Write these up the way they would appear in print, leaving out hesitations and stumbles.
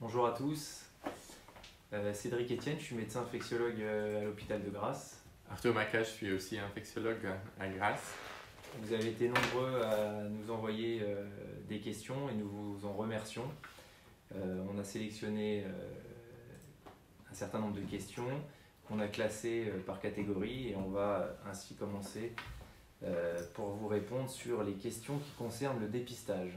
Bonjour à tous, Cédric Etienne, je suis médecin infectiologue à l'hôpital de Grasse. Arthur Maca, je suis aussi infectiologue à Grasse. Vous avez été nombreux à nous envoyer des questions et nous vous en remercions. On a sélectionné un certain nombre de questions qu'on a classées par catégorie et on va ainsi commencer pour vous répondre sur les questions qui concernent le dépistage.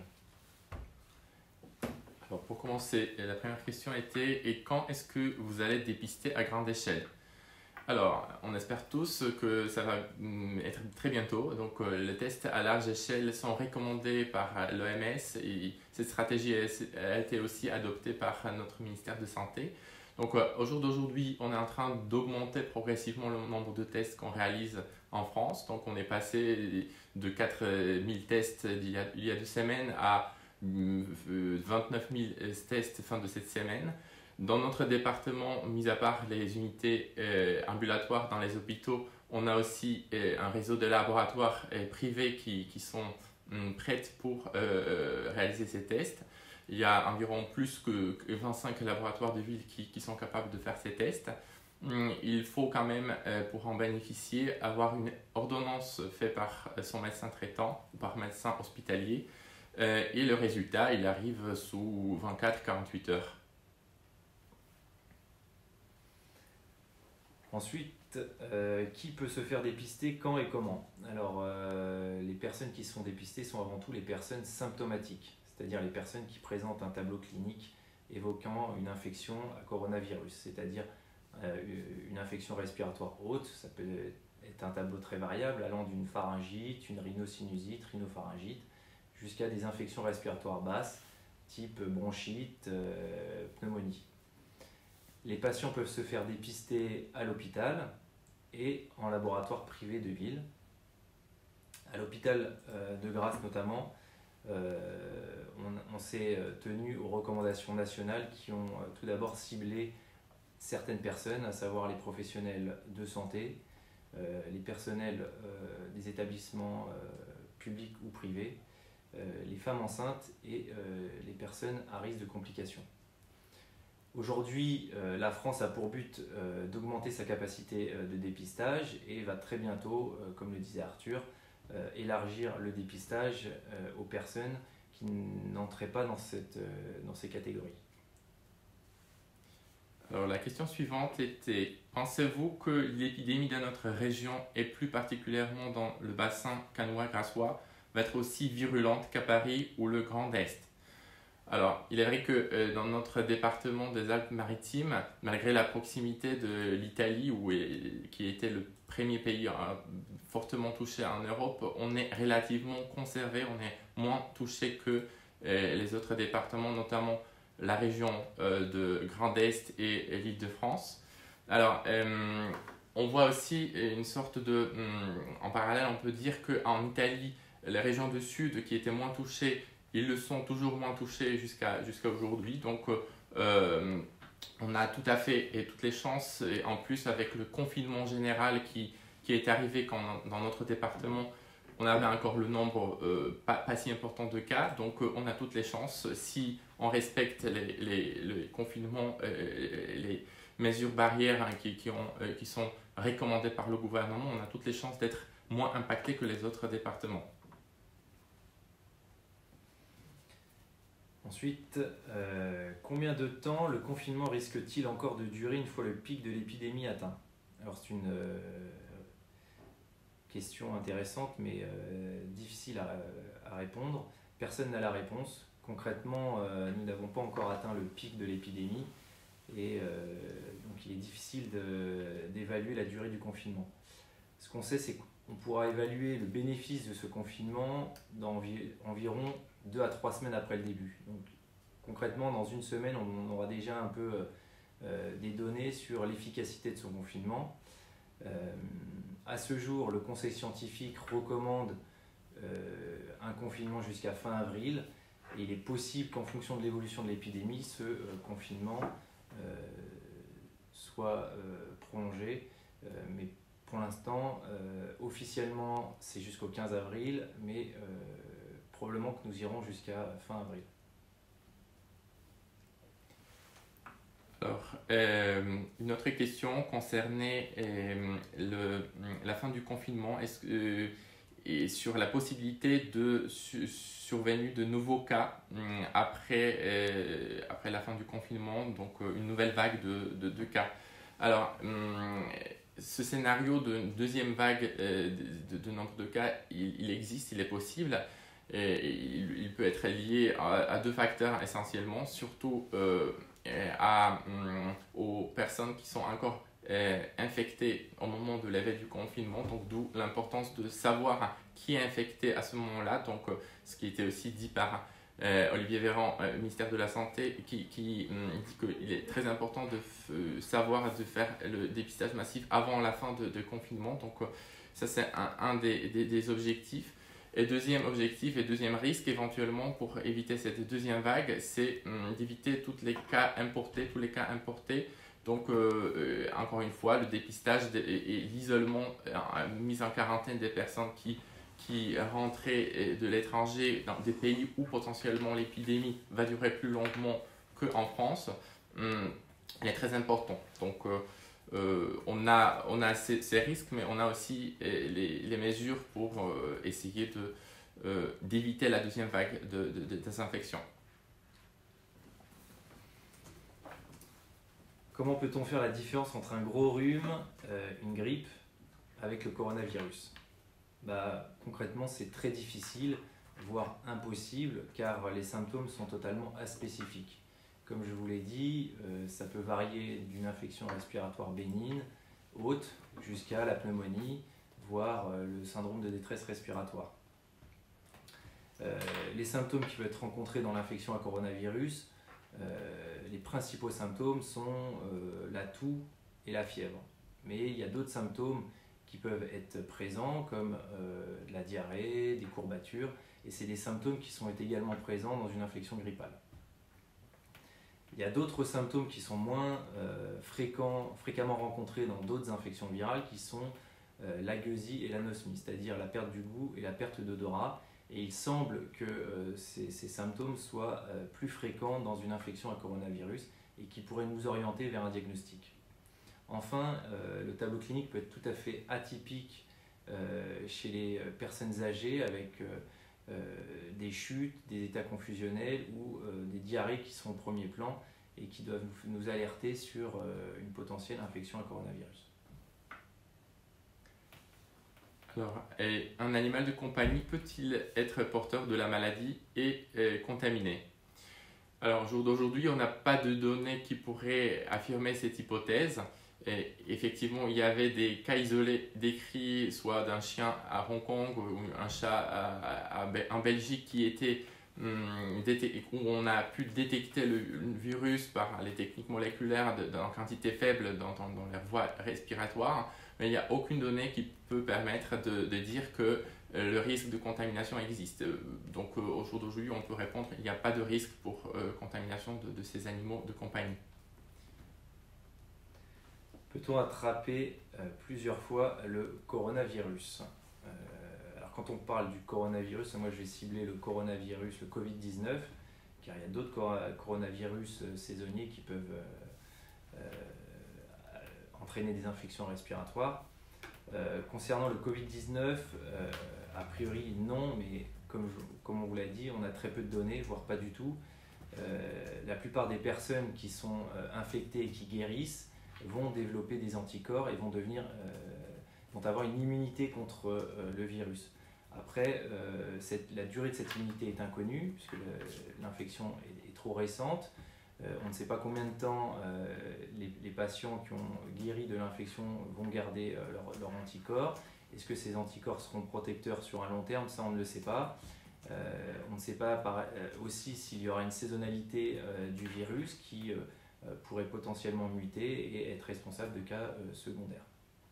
Alors pour commencer, la première question était « Et quand est-ce que vous allez dépister à grande échelle ?» Alors, on espère tous que ça va être très bientôt. Donc, les tests à large échelle sont recommandés par l'OMS et cette stratégie a été aussi adoptée par notre ministère de Santé. Donc, au jour d'aujourd'hui, on est en train d'augmenter progressivement le nombre de tests qu'on réalise en France. Donc, on est passé de 4000 tests il y a 2 semaines à 29 000 tests fin de cette semaine. Dans notre département, mis à part les unités ambulatoires dans les hôpitaux, on a aussi un réseau de laboratoires privés qui sont prêts pour réaliser ces tests. Il y a environ plus que 25 laboratoires de ville qui sont capables de faire ces tests. Il faut quand même, pour en bénéficier, avoir une ordonnance faite par son médecin traitant ou par médecin hospitalier. Et le résultat, il arrive sous 24-48 heures. Ensuite, qui peut se faire dépister, quand et comment? Alors, les personnes qui se font dépister sont avant tout les personnes symptomatiques, c'est-à-dire les personnes qui présentent un tableau clinique évoquant une infection à coronavirus, c'est-à-dire une infection respiratoire haute. Ça peut être un tableau très variable allant d'une pharyngite, une rhinosinusite, rhinopharyngite, jusqu'à des infections respiratoires basses, type bronchite, pneumonie. Les patients peuvent se faire dépister à l'hôpital et en laboratoire privé de ville. À l'hôpital de Grasse notamment, on s'est tenu aux recommandations nationales qui ont tout d'abord ciblé certaines personnes, à savoir les professionnels de santé, les personnels des établissements publics ou privés, les femmes enceintes et les personnes à risque de complications. Aujourd'hui, la France a pour but d'augmenter sa capacité de dépistage et va très bientôt, comme le disait Arthur, élargir le dépistage aux personnes qui n'entraient pas dans ces catégories. Alors la question suivante était « Pensez-vous que l'épidémie dans notre région et plus particulièrement dans le bassin cannois-grassois va être aussi virulente qu'à Paris ou le Grand Est ?» Alors, il est vrai que dans notre département des Alpes-Maritimes, malgré la proximité de l'Italie, qui était le premier pays fortement touché en Europe, on est relativement conservé, on est moins touché que les autres départements, notamment la région de Grand Est et l'Île-de-France. Alors, on voit aussi une sorte de... en parallèle, on peut dire qu'en Italie, les régions du Sud qui étaient moins touchées, ils le sont toujours moins touchés jusqu'à aujourd'hui. Donc, on a tout à fait et toutes les chances. Et en plus, avec le confinement général qui est arrivé dans notre département, on avait encore le nombre pas si important de cas. Donc, on a toutes les chances. Si on respecte les confinements, les mesures barrières qui sont recommandées par le gouvernement, on a toutes les chances d'être moins impacté que les autres départements. Ensuite, combien de temps le confinement risque-t-il encore de durer une fois le pic de l'épidémie atteint? Alors c'est une question intéressante mais difficile à répondre. Personne n'a la réponse. Concrètement, nous n'avons pas encore atteint le pic de l'épidémie et donc il est difficile d'évaluer la durée du confinement. Ce qu'on sait, c'est qu'on pourra évaluer le bénéfice de ce confinement dans environ 2 à 3 semaines après le début. Donc, concrètement, dans une semaine, on aura déjà un peu des données sur l'efficacité de ce confinement. À ce jour, le Conseil scientifique recommande un confinement jusqu'à fin avril. Et il est possible qu'en fonction de l'évolution de l'épidémie, ce confinement soit prolongé. Mais pour l'instant, officiellement, c'est jusqu'au 15 avril, mais probablement que nous irons jusqu'à fin avril. Alors, une autre question concernait la fin du confinement et sur la possibilité de survenue de nouveaux cas après la fin du confinement, donc une nouvelle vague de cas. Alors, ce scénario de deuxième vague de nombre de cas, il existe, il est possible. Et il peut être lié à deux facteurs essentiellement, surtout aux personnes qui sont encore infectées au moment de l'éveil du confinement, donc d'où l'importance de savoir qui est infecté à ce moment-là, donc ce qui était aussi dit par Olivier Véran, ministère de la Santé, qui dit qu'il est très important de savoir, de faire le dépistage massif avant la fin de confinement, donc ça c'est un des objectifs. Et deuxième objectif et deuxième risque éventuellement pour éviter cette deuxième vague, c'est d'éviter tous les cas importés. Donc encore une fois, le dépistage et l'isolement, mise en quarantaine des personnes qui rentraient de l'étranger dans des pays où potentiellement l'épidémie va durer plus longuement qu'en France, elle est très important. Donc on a ces risques, mais on a aussi les mesures pour essayer d'éviter la deuxième vague de désinfection. Comment peut-on faire la différence entre un gros rhume, une grippe, avec le coronavirus? Concrètement, c'est très difficile, voire impossible, car les symptômes sont totalement aspécifiques. Comme je vous l'ai dit, ça peut varier d'une infection respiratoire bénigne, haute, jusqu'à la pneumonie, voire le syndrome de détresse respiratoire. Les symptômes qui peuvent être rencontrés dans l'infection à coronavirus, les principaux symptômes sont la toux et la fièvre. Mais il y a d'autres symptômes qui peuvent être présents, comme de la diarrhée, des courbatures, et c'est des symptômes qui sont également présents dans une infection grippale. Il y a d'autres symptômes qui sont moins fréquemment rencontrés dans d'autres infections virales, qui sont la gueusie et l'anosmie, c'est-à-dire la perte du goût et la perte d'odorat. Et il semble que ces symptômes soient plus fréquents dans une infection à coronavirus et qui pourraient nous orienter vers un diagnostic. Enfin, le tableau clinique peut être tout à fait atypique chez les personnes âgées avec des chutes, des états confusionnels ou des diarrhées qui sont au premier plan et qui doivent nous alerter sur une potentielle infection à coronavirus. Alors, un animal de compagnie peut-il être porteur de la maladie et contaminé? Alors, au jour d'aujourd'hui, on n'a pas de données qui pourraient affirmer cette hypothèse. Et effectivement, il y avait des cas isolés décrits, soit d'un chien à Hong Kong ou un chat en Belgique qui était où on a pu détecter le virus par les techniques moléculaires en quantité faible dans leur voie respiratoire. Mais il n'y a aucune donnée qui peut permettre de dire que le risque de contamination existe. Donc au jour d'aujourd'hui, on peut répondre qu'il n'y a pas de risque pour contamination de ces animaux de compagnie. Peut-on attraper plusieurs fois le coronavirus? Alors quand on parle du coronavirus, moi je vais cibler le coronavirus, le Covid-19, car il y a d'autres coronavirus saisonniers qui peuvent entraîner des infections respiratoires. Concernant le Covid-19, a priori non, mais comme on vous l'a dit, on a très peu de données, voire pas du tout. La plupart des personnes qui sont infectées et qui guérissent vont développer des anticorps et vont avoir une immunité contre le virus. Après, la durée de cette immunité est inconnue, puisque l'infection est trop récente. On ne sait pas combien de temps les patients qui ont guéri de l'infection vont garder leur anticorps. Est-ce que ces anticorps seront protecteurs sur un long terme? Ça, on ne le sait pas. On ne sait pas aussi s'il y aura une saisonnalité du virus qui pourrait potentiellement muter et être responsable de cas secondaires.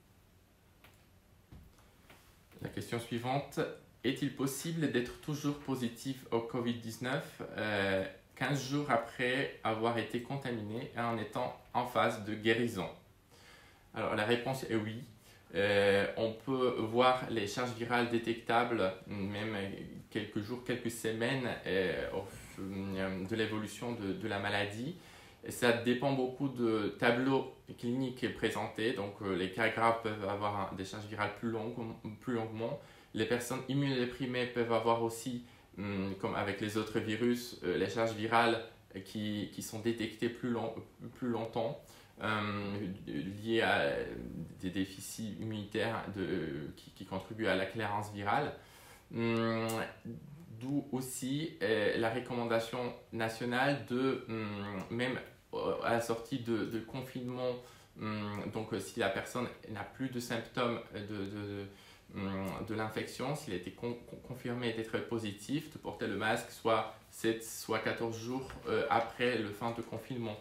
La question suivante, est-il possible d'être toujours positif au Covid-19 15 jours après avoir été contaminé et en étant en phase de guérison? Alors la réponse est oui. On peut voir les charges virales détectables même quelques jours, quelques semaines de l'évolution de la maladie. Et ça dépend beaucoup de tableau clinique qui est présenté. Donc, les cas graves peuvent avoir des charges virales plus longuement. Les personnes immunodéprimées peuvent avoir aussi, comme avec les autres virus, les charges virales qui sont détectées plus longtemps, liées à des déficits immunitaires qui contribuent à la clairance virale. D'où aussi la recommandation nationale de, même à la sortie de confinement, donc si la personne n'a plus de symptômes de l'infection, s'il a été confirmé d'être positif, de porter le masque soit 7, soit 14 jours après le fin de confinement.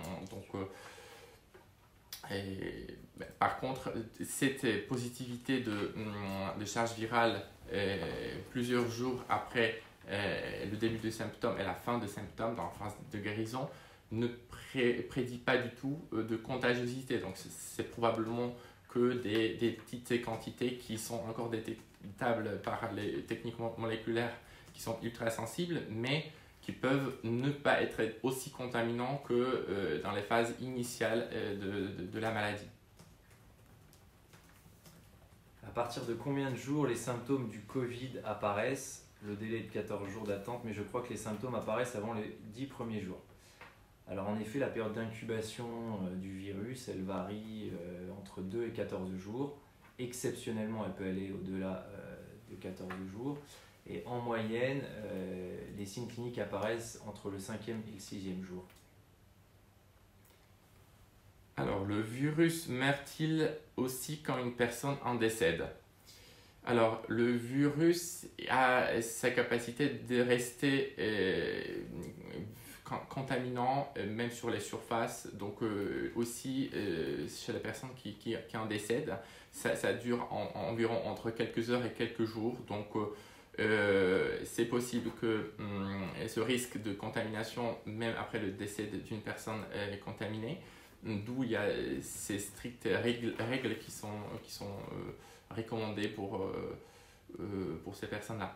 Par contre, cette positivité de charge virale plusieurs jours après le début des symptômes et la fin des symptômes, dans la phase de guérison, ne prédit pas du tout de contagiosité. Donc, c'est probablement que des petites quantités qui sont encore détectables par les techniques moléculaires qui sont ultra sensibles, mais qui peuvent ne pas être aussi contaminants que dans les phases initiales de la maladie. À partir de combien de jours les symptômes du Covid apparaissent? Le délai de 14 jours d'attente, mais je crois que les symptômes apparaissent avant les 10 premiers jours. Alors en effet, la période d'incubation du virus, elle varie entre 2 et 14 jours. Exceptionnellement, elle peut aller au-delà de 14 jours. Et en moyenne, les signes cliniques apparaissent entre le 5e et le 6e jour. Alors, le virus meurt-il aussi quand une personne en décède? Alors, le virus a sa capacité de rester contaminant, même sur les surfaces, donc aussi chez la personne qui en décède. Ça dure environ entre quelques heures et quelques jours, donc c'est possible que ce risque de contamination, même après le décès d'une personne contaminée, d'où il y a ces strictes règles qui sont recommandées pour ces personnes-là.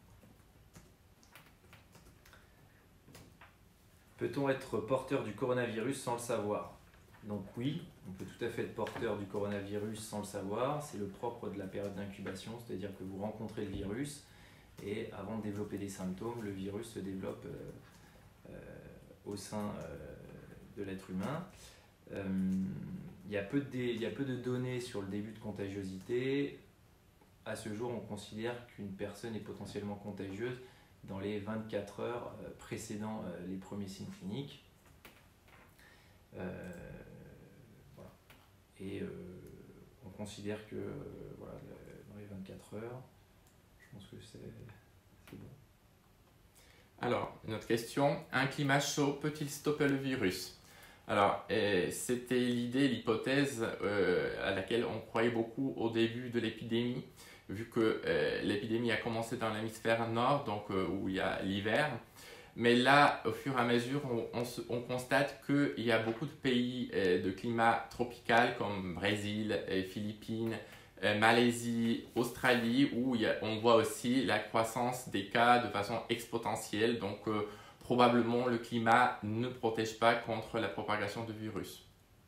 Peut-on être porteur du coronavirus sans le savoir? Donc oui, on peut tout à fait être porteur du coronavirus sans le savoir. C'est le propre de la période d'incubation, c'est-à-dire que vous rencontrez le virus et avant de développer des symptômes, le virus se développe au sein de l'être humain. Il y a peu de données sur le début de contagiosité. À ce jour, on considère qu'une personne est potentiellement contagieuse dans les 24 heures précédant les premiers signes cliniques. Voilà. Et on considère que voilà, dans les 24 heures, je pense que c'est bon. Alors, une autre question. Un climat chaud peut-il stopper le virus? Alors, c'était l'hypothèse à laquelle on croyait beaucoup au début de l'épidémie, vu que l'épidémie a commencé dans l'hémisphère nord, donc où il y a l'hiver. Mais là, au fur et à mesure, on constate qu'il y a beaucoup de pays de climat tropical comme Brésil, Philippines, Malaisie, Australie, où on voit aussi la croissance des cas de façon exponentielle. Donc, probablement, le climat ne protège pas contre la propagation du virus.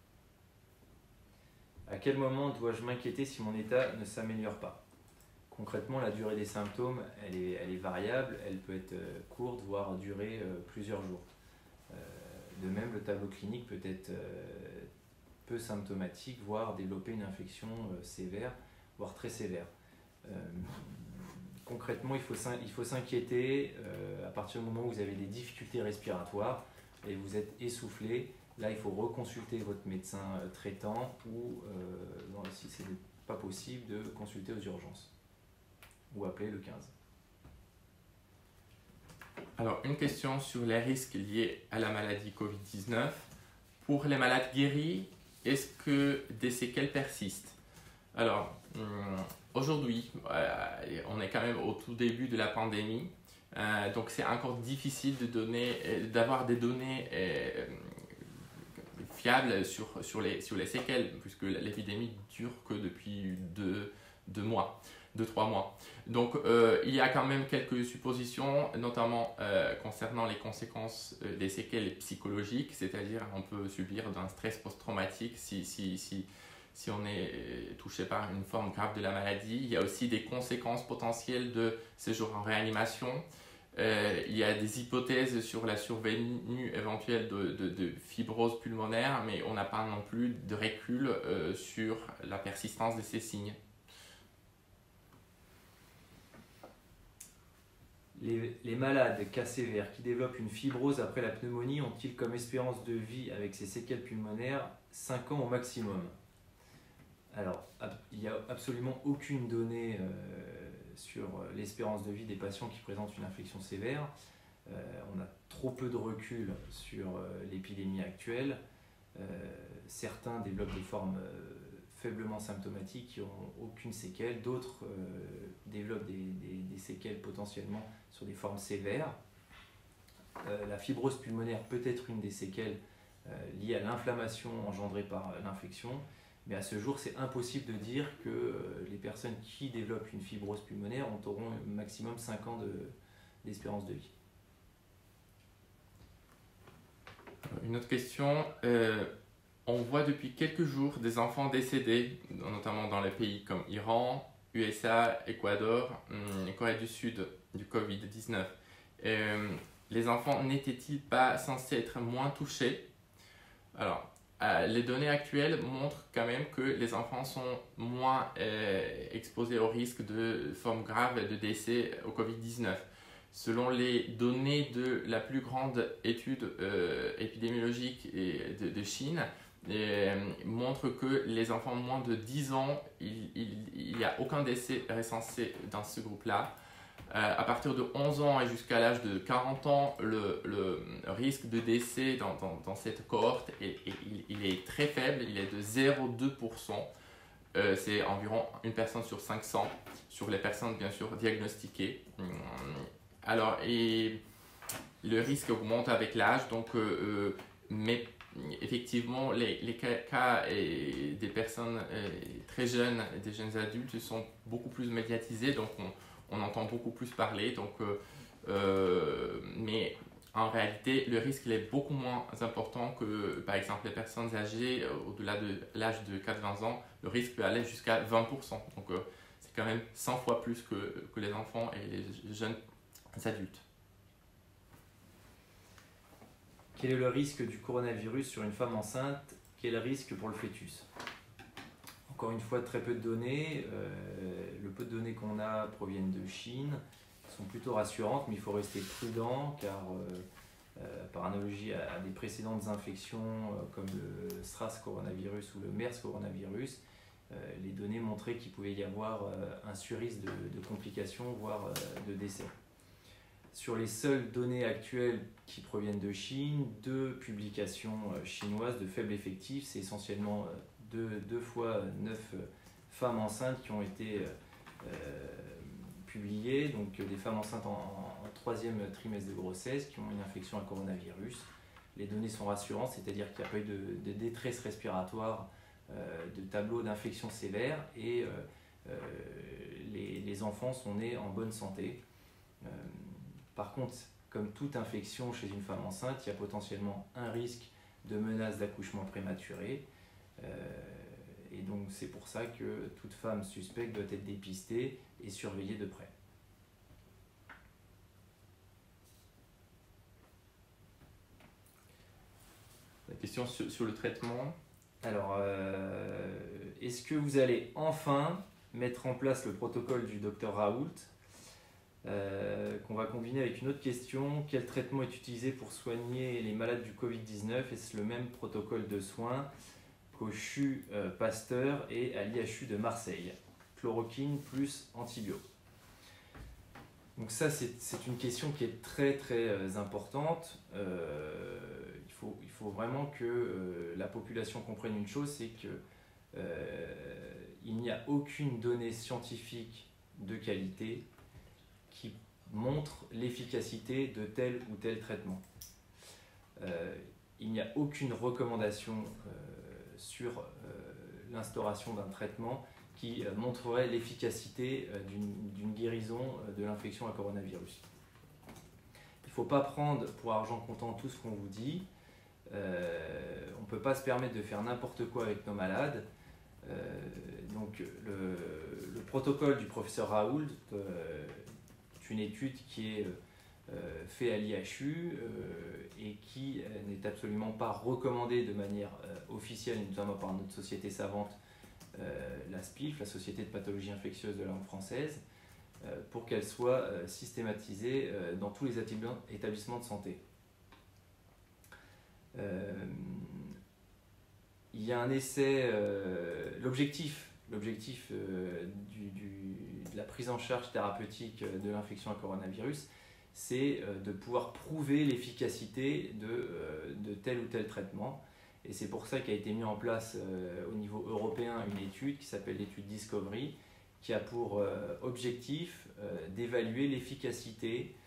À quel moment dois-je m'inquiéter si mon état ne s'améliore pas? Concrètement, la durée des symptômes, elle est variable, elle peut être courte, voire durer plusieurs jours. De même, le tableau clinique peut être peu symptomatique, voire développer une infection sévère, voire très sévère. Concrètement, il faut s'inquiéter à partir du moment où vous avez des difficultés respiratoires et vous êtes essoufflé. Là, il faut reconsulter votre médecin traitant ou, si ce n'est pas possible, de consulter aux urgences ou appeler le 15. Alors, une question sur les risques liés à la maladie Covid-19. Pour les malades guéris, est-ce que des séquelles persistent? Alors, aujourd'hui, on est quand même au tout début de la pandémie, donc c'est encore difficile d'avoir des données fiables sur les séquelles, puisque l'épidémie dure que depuis deux mois. 2-3 mois. Donc il y a quand même quelques suppositions, notamment concernant les conséquences des séquelles psychologiques, c'est-à-dire on peut subir d'un stress post-traumatique si on est touché par une forme grave de la maladie. Il y a aussi des conséquences potentielles de séjour en réanimation. Il y a des hypothèses sur la survenue éventuelle de fibrose pulmonaire, mais on n'a pas non plus de recul sur la persistance de ces signes. Les malades cas sévères qui développent une fibrose après la pneumonie ont-ils comme espérance de vie avec ces séquelles pulmonaires 5 ans au maximum? Alors, il n'y a absolument aucune donnée sur l'espérance de vie des patients qui présentent une infection sévère. On a trop peu de recul sur l'épidémie actuelle. Certains développent des formes faiblement symptomatiques qui n'ont aucune séquelle, d'autres développent des séquelles potentiellement sur des formes sévères. La fibrose pulmonaire peut être une des séquelles liées à l'inflammation engendrée par l'infection, mais à ce jour, c'est impossible de dire que les personnes qui développent une fibrose pulmonaire auront au maximum 5 ans d'espérance de vie. Une autre question. On voit depuis quelques jours des enfants décédés, notamment dans les pays comme Iran, USA, Équateur, Corée du Sud, du Covid-19. Les enfants n'étaient-ils pas censés être moins touchés? Alors, les données actuelles montrent quand même que les enfants sont moins exposés au risque de formes graves de décès au Covid-19. Selon les données de la plus grande étude épidémiologique de Chine, montre que les enfants de moins de 10 ans, il n'y a aucun décès recensé dans ce groupe-là. À partir de 11 ans et jusqu'à l'âge de 40 ans, le risque de décès dans cette cohorte, il est très faible, il est de 0,2%. C'est environ une personne sur 500, sur les personnes bien sûr diagnostiquées. Alors, et le risque augmente avec l'âge, donc, mais effectivement, les cas des personnes très jeunes, des jeunes adultes sont beaucoup plus médiatisés, donc on entend beaucoup plus parler. Donc, mais en réalité, le risque il est beaucoup moins important que, par exemple, les personnes âgées au-delà de l'âge de 80 ans, le risque peut aller jusqu'à 20%. Donc, c'est quand même 100 fois plus que les enfants et les jeunes adultes. Quel est le risque du coronavirus sur une femme enceinte? Quel risque pour le fœtus? Encore une fois, très peu de données. Le peu de données qu'on a proviennent de Chine, sont plutôt rassurantes, mais il faut rester prudent car, par analogie à des précédentes infections comme le SRAS coronavirus ou le MERS coronavirus, les données montraient qu'il pouvait y avoir un surrisque de complications, voire de décès. Sur les seules données actuelles qui proviennent de Chine, 2 publications chinoises de faible effectif, c'est essentiellement 2 fois 9 femmes enceintes qui ont été publiées, donc des femmes enceintes en 3e trimestre de grossesse qui ont une infection à coronavirus. Les données sont rassurantes, c'est-à-dire qu'il n'y a pas eu de détresse respiratoire, de tableau d'infection sévère et les enfants sont nés en bonne santé. Par contre, comme toute infection chez une femme enceinte, il y a potentiellement un risque de menace d'accouchement prématuré. Et donc c'est pour ça que toute femme suspecte doit être dépistée et surveillée de près. La question sur le traitement. Alors, est-ce que vous allez enfin mettre en place le protocole du docteur Raoult qu'on va combiner avec une autre question? Quel traitement est utilisé pour soigner les malades du Covid-19? Est-ce le même protocole de soins qu'au CHU Pasteur et à l'IHU de Marseille? Chloroquine plus antibio. Donc ça, c'est une question qui est très très importante. Il faut vraiment que la population comprenne une chose, c'est que il n'y a aucune donnée scientifique de qualité qui montre l'efficacité de tel ou tel traitement. Il n'y a aucune recommandation sur l'instauration d'un traitement qui montrerait l'efficacité d'une guérison de l'infection à coronavirus. Il ne faut pas prendre pour argent comptant tout ce qu'on vous dit. On ne peut pas se permettre de faire n'importe quoi avec nos malades. Donc le protocole du professeur Raoult est une étude qui est faite à l'IHU et qui n'est absolument pas recommandée de manière officielle, notamment par notre société savante, la SPIF, la Société de pathologie infectieuse de la langue française, pour qu'elle soit systématisée dans tous les établissements de santé. Il y a un essai, l'objectif de la prise en charge thérapeutique de l'infection à coronavirus, c'est de pouvoir prouver l'efficacité de tel ou tel traitement. Et c'est pour ça qu'a été mis en place au niveau européen une étude qui s'appelle l'étude Discovery, qui a pour objectif d'évaluer l'efficacité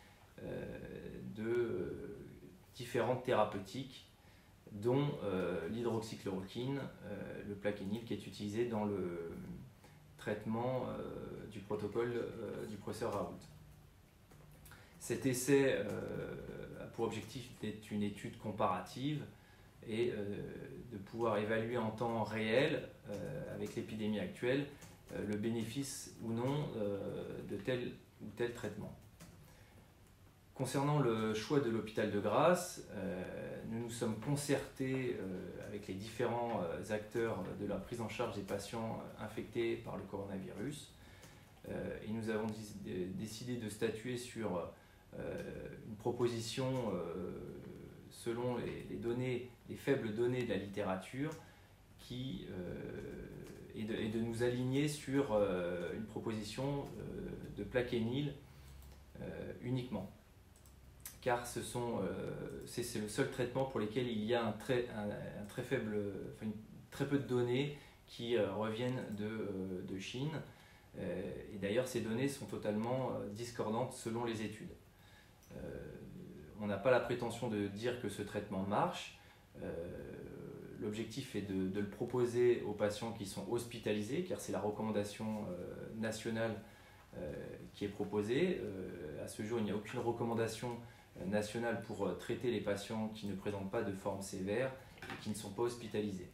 de différentes thérapeutiques, dont l'hydroxychloroquine, le plaquenil, qui est utilisé dans le traitement du protocole du professeur Raoult. Cet essai a pour objectif d'être une étude comparative et de pouvoir évaluer en temps réel, avec l'épidémie actuelle, le bénéfice ou non de tel ou tel traitement. Concernant le choix de l'hôpital de Grasse, nous nous sommes concertés avec les différents acteurs de la prise en charge des patients infectés par le coronavirus et nous avons décidé de statuer sur une proposition selon les faibles données de la littérature et de nous aligner sur une proposition de plaquenil uniquement. Car c'est le seul traitement pour lequel il y a très peu de données qui reviennent de Chine. Et d'ailleurs, ces données sont totalement discordantes selon les études. On n'a pas la prétention de dire que ce traitement marche. L'objectif est de le proposer aux patients qui sont hospitalisés, car c'est la recommandation nationale qui est proposée. À ce jour, il n'y a aucune recommandation nationale pour traiter les patients qui ne présentent pas de forme sévère et qui ne sont pas hospitalisés.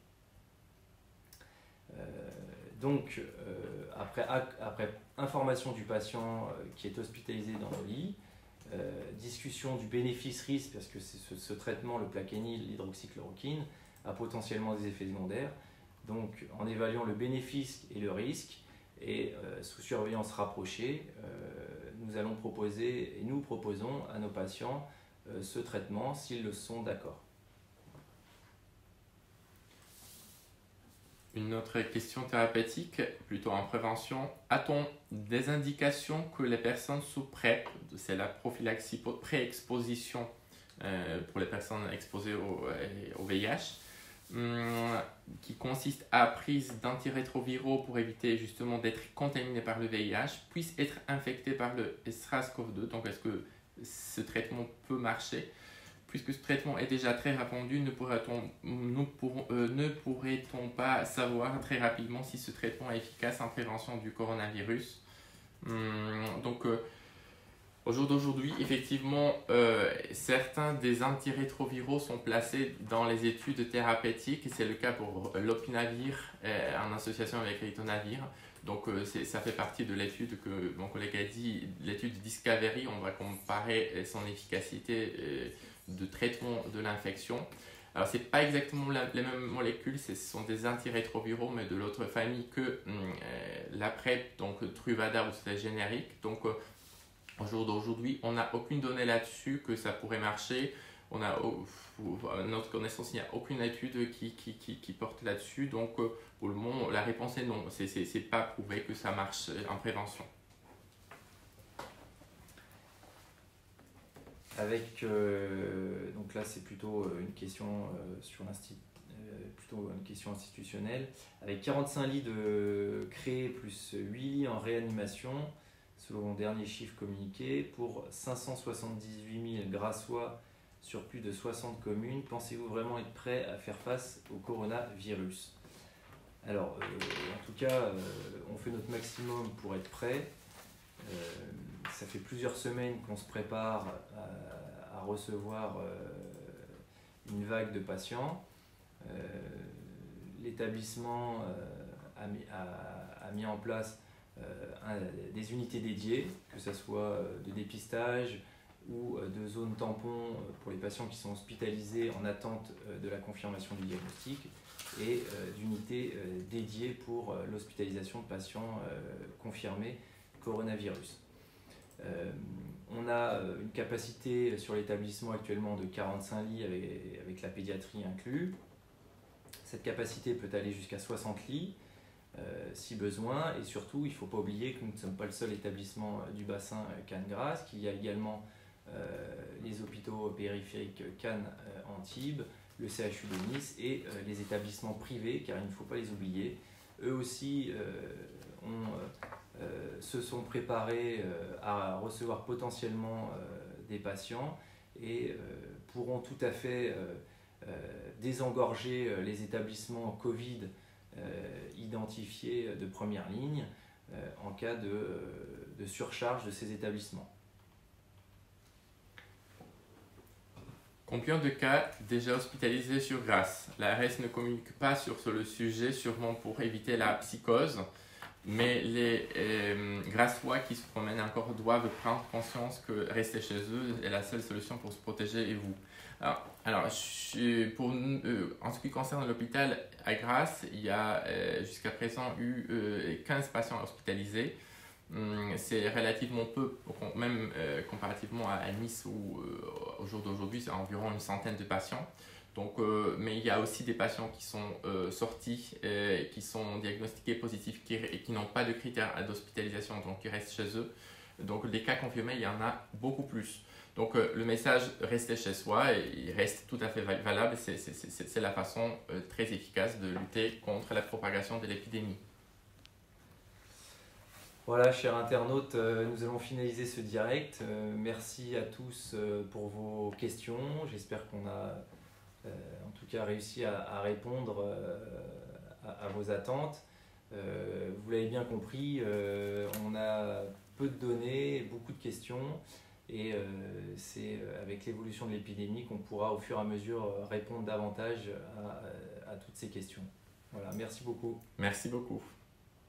Donc, après information du patient qui est hospitalisé dans le lit, discussion du bénéfice-risque, parce que ce traitement, le plaquenil, l'hydroxychloroquine, a potentiellement des effets secondaires. Donc, en évaluant le bénéfice et le risque, et sous surveillance rapprochée, nous proposons à nos patients ce traitement s'ils le sont d'accord. Une autre question thérapeutique, plutôt en prévention. A-t-on des indications que les personnes sous PrEP, c'est la prophylaxie pré-exposition pour les personnes exposées au VIH, qui consiste à prise d'antirétroviraux pour éviter justement d'être contaminé par le VIH, puissent être infectés par le SARS-CoV-2. Donc est-ce que ce traitement peut marcher? Puisque ce traitement est déjà très répandu, ne pourrait-on pas savoir très rapidement si ce traitement est efficace en prévention du coronavirus? Au jour d'aujourd'hui, effectivement, certains des antirétroviraux sont placés dans les études thérapeutiques. C'est le cas pour l'opinavir en association avec ritonavir. Donc, ça fait partie de l'étude que mon collègue a dit, l'étude Discovery. On va comparer son efficacité de traitement de l'infection. Alors, ce n'est pas exactement les mêmes molécules, ce sont des antirétroviraux, mais de l'autre famille que la PrEP, donc Truvada ou c'est générique. Donc, au jour d'aujourd'hui, on n'a aucune donnée là-dessus que ça pourrait marcher. À notre connaissance, il n'y a aucune étude qui porte là-dessus. Donc, pour le moment, la réponse est non. C'est pas prouvé que ça marche en prévention. Donc là, c'est plutôt une question plutôt une question institutionnelle. Avec 45 lits de créés plus 8 lits en réanimation, selon le dernier chiffre communiqué, pour 578 000 Grassois sur plus de 60 communes, pensez-vous vraiment être prêt à faire face au coronavirus? Alors, en tout cas, on fait notre maximum pour être prêt. Ça fait plusieurs semaines qu'on se prépare à recevoir une vague de patients. L'établissement a mis en place des unités dédiées, que ce soit de dépistage ou de zones tampons pour les patients qui sont hospitalisés en attente de la confirmation du diagnostic, et d'unités dédiées pour l'hospitalisation de patients confirmés coronavirus. On a une capacité sur l'établissement actuellement de 45 lits avec la pédiatrie inclus. Cette capacité peut aller jusqu'à 60 lits si besoin, et surtout il ne faut pas oublier que nous ne sommes pas le seul établissement du bassin Cannes-Grasse, qu'il y a également les hôpitaux périphériques Cannes, Antibes, le CHU de Nice et les établissements privés, car il ne faut pas les oublier. Eux aussi se sont préparés à recevoir potentiellement des patients et pourront tout à fait désengorger les établissements Covid identifiés de première ligne en cas de surcharge de ces établissements. Combien de cas déjà hospitalisés sur Grasse? L'ARS ne communique pas sur le sujet, sûrement pour éviter la psychose, mais les Grassois qui se promènent encore doivent prendre conscience que rester chez eux est la seule solution pour se protéger, et vous. Alors en ce qui concerne l'hôpital à Grasse, il y a jusqu'à présent eu 15 patients hospitalisés. C'est relativement peu, même comparativement à Nice où au jour d'aujourd'hui c'est environ une centaine de patients. Donc, mais il y a aussi des patients qui sont sortis, qui sont diagnostiqués positifs et qui n'ont pas de critères d'hospitalisation, donc qui restent chez eux. Donc les cas confirmés, il y en a beaucoup plus. Donc le message rester chez soi, il reste tout à fait valable. C'est la façon très efficace de lutter contre la propagation de l'épidémie. Voilà, chers internautes, nous allons finaliser ce direct. Merci à tous pour vos questions. J'espère qu'on a en tout cas réussi à répondre à vos attentes. Vous l'avez bien compris, on a peu de données, beaucoup de questions, et c'est avec l'évolution de l'épidémie qu'on pourra au fur et à mesure répondre davantage à toutes ces questions. Voilà, merci beaucoup. Merci beaucoup.